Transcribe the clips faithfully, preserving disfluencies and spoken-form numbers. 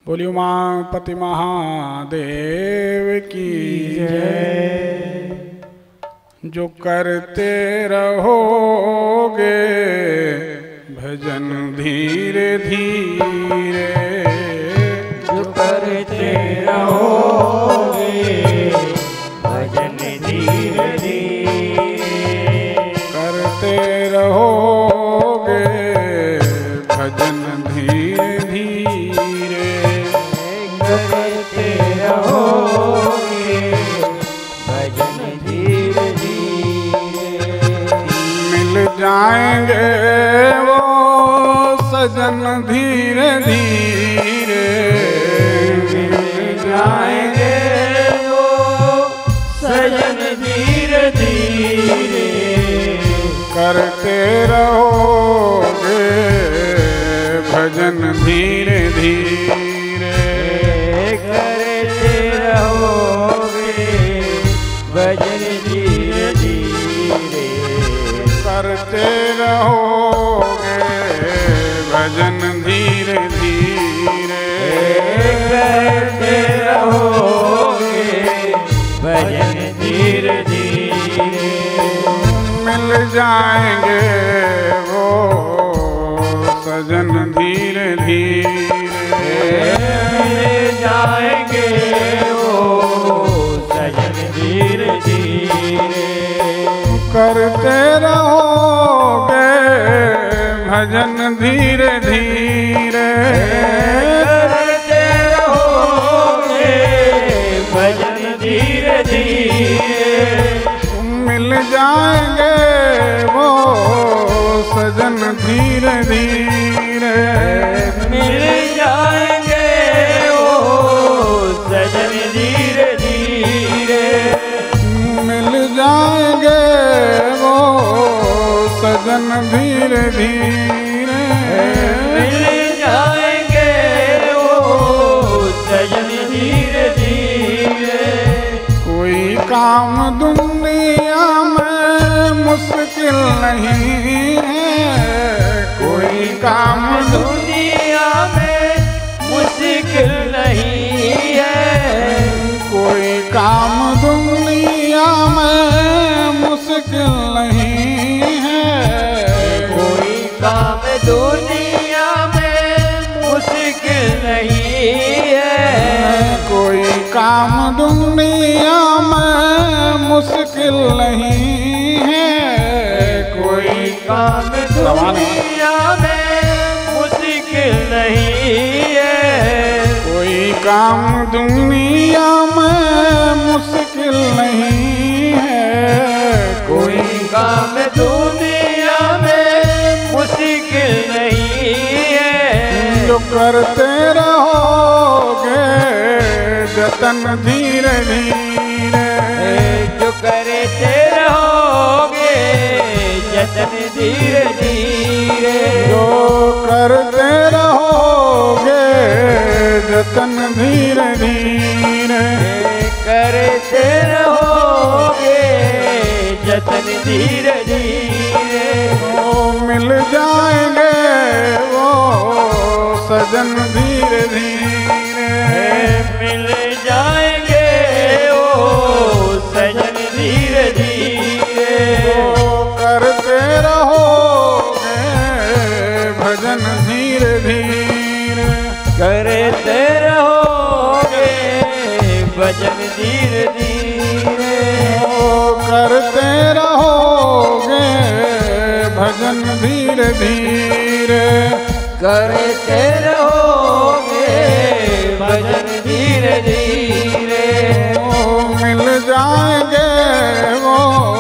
बोलियो उमापति महादेव की जय। जो करते रहोगे भजन धीरे धीरे, जो करते रहोगे भजन धीरे धीरे, करते रहोगे भजन धीरे धीरे, जो करते रहोगे भजन धीरे धीरे। मिल जाएंगे वो सजन धीरे धीरे, मिल जाएंगे वो सजन धीरे धीरे, करते रहोगे भजन धीरे धीरे, करते रहोगे भजन धीरे धीरे, करते रहोगे भजन धीरे धीरे, करते रहोगे भजन धीरे धीरे। मिल जाएंगे वो सजन धीरे धीरे, मिल जाएंगे वो सजन धीरे धीरे, करते रहोगे भजन धीरे धीरे, करते रहोगे भजन धीरे धीरे। मिल जाएंगे वो सजन धीरे धीरे, मिल जाएंगे वो सजन धीरे धीरे, मिल जाएंगे वो सजन धीरे धीरे, मिल जाएंगे वो सजन धीरे धीरे। कोई काम दुनिया में मुश्किल नहीं है, कोई काम दुनिया में मुश्किल नहीं है, कोई काम दुनिया में मुश्किल नहीं है, कोई काम दुनिया में मुश्किल नहीं है, कोई काम दुनिया में मुश्किल नहीं है, कोई काम दुनिया में मुश्किल नहीं है, कोई काम दुनिया में मुश्किल नहीं है, कोई काम दुनिया में मुश्किल नहीं है। जो करते रहोगे जतन धीरे धीरे, जो करते रहोगे जतन धीरे धीरे, जो करते रहोगे जतन धीरे धीरे, करते रहोगे जतन धीरे धीरे। वो मिल जाएंगे वो सजन धीरे धीरे, मिल जाएंगे वो सजन धीरे धीरे, करते रहोगे भजन धीरे धीरे, करते रहोगे भजन धीरे धीरे, करते रहोगे भजन धीरे धीरे, करते रहोगे भजन धीरे धीरे। मिल जाएंगे वो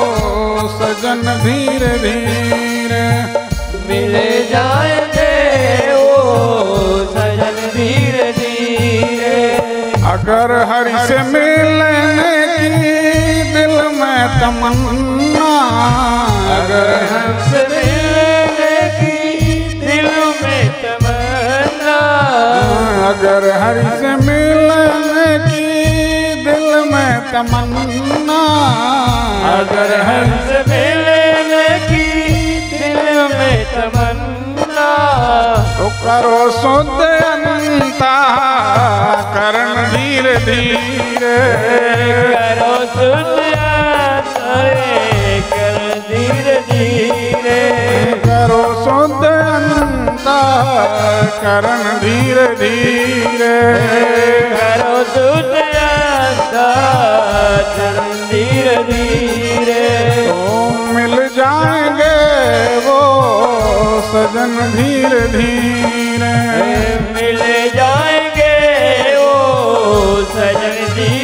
सजन धीरे धीरे, मिल जाएंगे वो सजन धीरे धीरे, अगर हरि से मिलने की दिल में तमन्ना, अगर हमसे मिलने की दिल में तमन्ना, अगर हरि से मिलने की दिल में तमन्ना, अगर हमसे मिलने की दिल में तमन्ना, तो करो शुद्ध अंता धीरे करो सुध कर धीरे धीरे करो शुद्ध अंतःकरण धीरे धीरे करो शुद्ध अंतःकरण धीरे धीरे ओ मिल जाएंगे वो सजन धीरे धीरे मिल जाएंगे वो सजन धीरे